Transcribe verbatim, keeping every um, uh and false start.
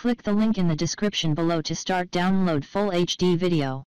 Click the link in the description below to start download full H D video.